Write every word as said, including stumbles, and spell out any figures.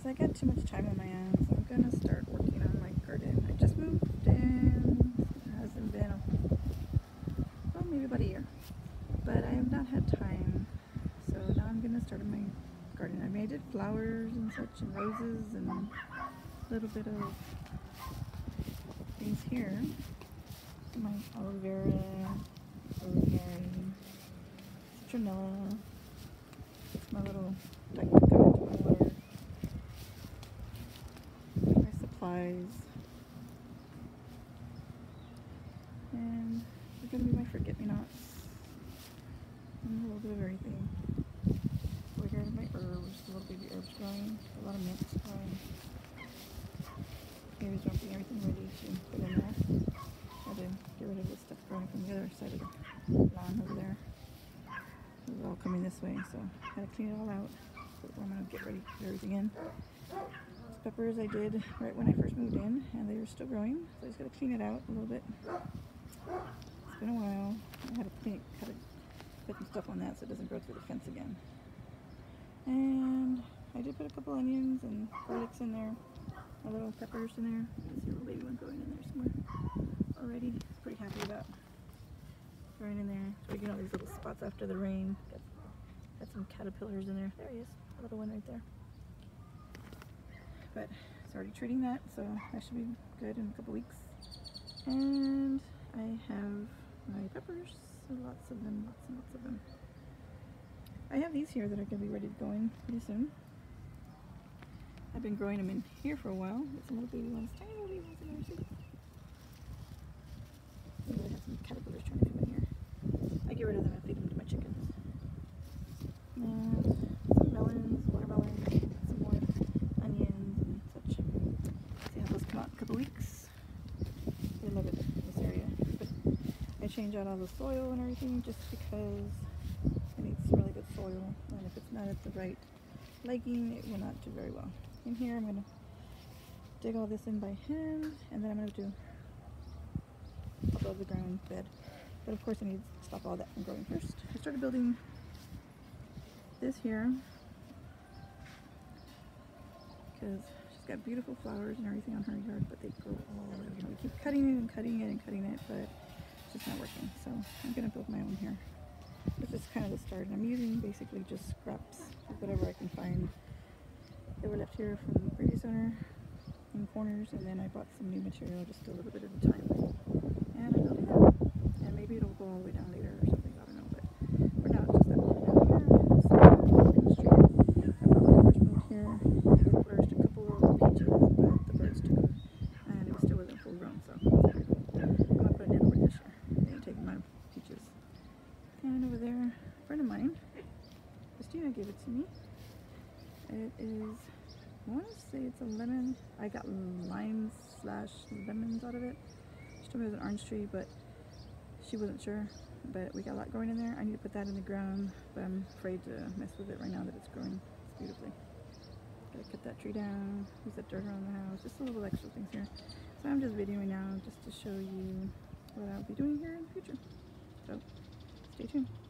I got too much time on my hands. I'm gonna start working on my garden. I just moved in. It hasn't been, a, well, maybe about a year. But I have not had time. So now I'm gonna start on my garden. I mean, I did flowers and such, and roses, and a little bit of things here. My aloe vera, rosemary, citronella. It's my little duck to come into my water. My supplies. And they're gonna be my forget-me-nots. And a little bit of everything. Over here are my herbs, the little baby herbs growing. A lot of mint growing. Maybe dumping everything ready to put in there. I had to get rid of the stuff growing from the other side of the lawn over there. It was all coming this way, so I had to clean it all out. So I'm going to get ready to put everything in. Those peppers I did right when I first moved in, and they were still growing, so I just got to clean it out a little bit. It's been a while. I had to clean, had to put some stuff on that so it doesn't grow through the fence again. And I did put a couple onions and garlics in there, a little peppers in there. There's a little baby one going in there somewhere already. Pretty happy about throwing in there. So we get all these little spots after the rain. Got, got some caterpillars in there. There he is, a little one right there. But it's already treating that, so that should be good in a couple weeks. And I have my peppers, so lots of them, lots and lots of them. I have these here that are going to be ready to go in pretty soon. I've been growing them in here for a while. There's some little baby ones, tiny little baby ones in there too. Maybe I have some caterpillars trying to come in here. I get rid of them and feed them to my chickens. And some melons, watermelons, some more onions and such. See how those come out in a couple weeks. I love it in this area. But I change out all the soil and everything just because it needs really good soil. And if it's not at the right legging, it will not do very well. In here, I'm going to dig all this in by hand, and then I'm going to do above the ground bed. But of course, I need to stop all that from growing first. I started building this here because she's got beautiful flowers and everything on her yard, but they grow all over. You know, we keep cutting it and cutting it and cutting it, but it's just not working. So I'm going to build my own here. This is kind of the start. I'm using basically just scraps of whatever I can find. They were left here from the previous owner in corners, and then I bought some new material just a little bit at a time. And I'm building that. And maybe it'll go all the way down later or something, I don't know, but for now it's just that one down here. It's Main Street. I bought when I first moved here. I flourished a couple of peaches, but the birds took them, and it still wasn't full grown, so it's very cool. I'm going to put it in over this year. They ain't taking my peaches. And over there, a friend of mine, Christina, gave it to me. It is, I want to say it's a lemon. I got limes slash lemons out of it. She told me it was an orange tree, but she wasn't sure. But we got a lot growing in there. I need to put that in the ground, but I'm afraid to mess with it right now that it's growing it's beautifully. Gotta cut that tree down, use that dirt around the house, just a little extra things here. So I'm just videoing now just to show you what I'll be doing here in the future. So stay tuned.